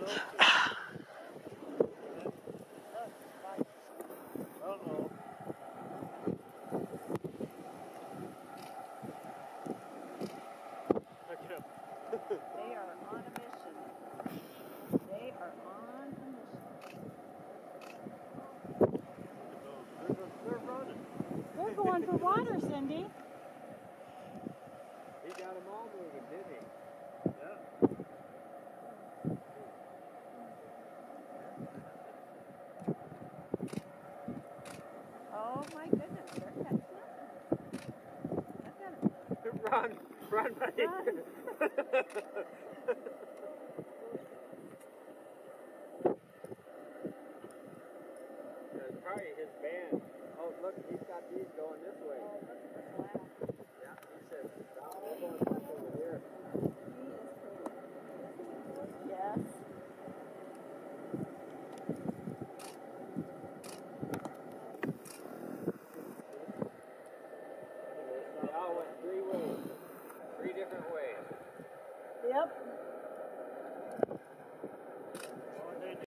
Uh-oh. They are on a mission. They are on a mission. They're running. They're going for water, Cindy. He got them all moving, didn't he? Yeah. Oh my goodness, they're catching up. Run, buddy. Run. That's probably his band. Oh, look, he's got these going this way. Oh, look at the flap. Yeah, he said, "Stop, we're going back over here." Yes. They all went 3 ways. 3 different ways. Yep.